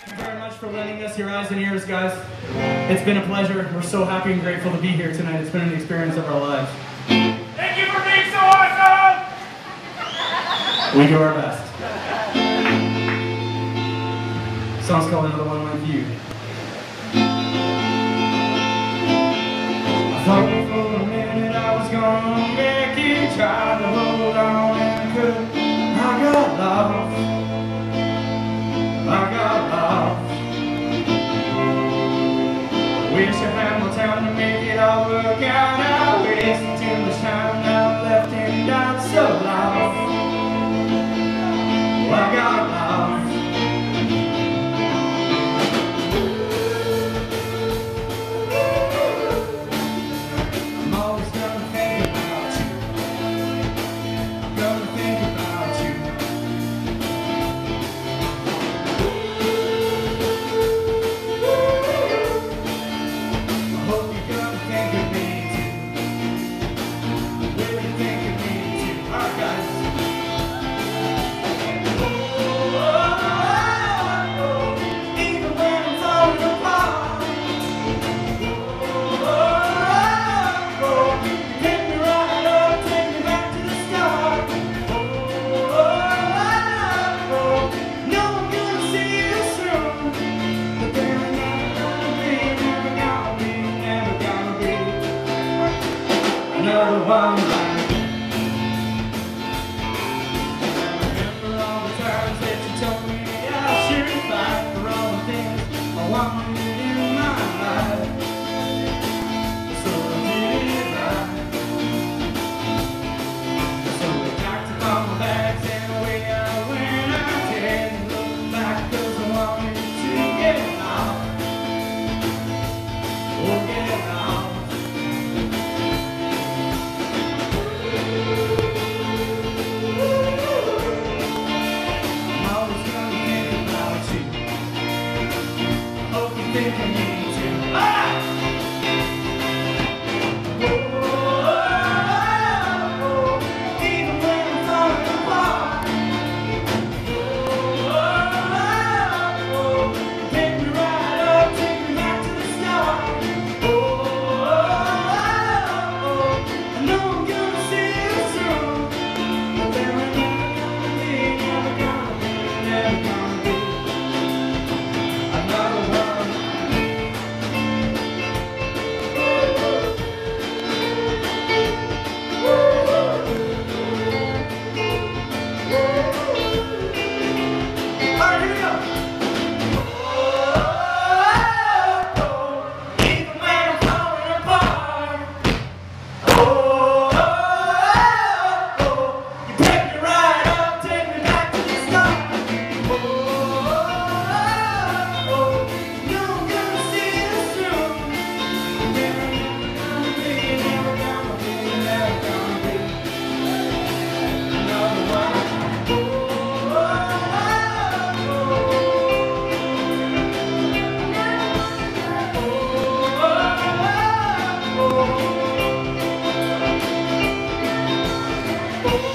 Thank you very much for lending us your eyes and ears, guys. It's been a pleasure. We're so happy and grateful to be here tonight. It's been an experience of our lives. Thank you for being so awesome! We do our best. The song's called Another One Like You. I thought for a minute I was gonna make it, tried to hold on and couldn't. I got lost. I got lost. Wish I had more time to make it all work out. I wasted too much time now, left and died so lost. Well, I got lost. I'm always gonna think about you. I'm gonna think about you. I hope you're gonna think of me too. Will you think of me too? Alright, guys. Another one like you. Remember all the times that you told me I should fight for all the things I wanted in my life. So I did it right. So I packed up all my bags and away I went. I didn't look back 'cause I wanted to get out. Oh, get out. Think of me too. Ah! Even when I'm falling apart. Pick me right up, take me back to the start. I know I'm gonna see you soon, but there ain't never gonna be another one. Oh,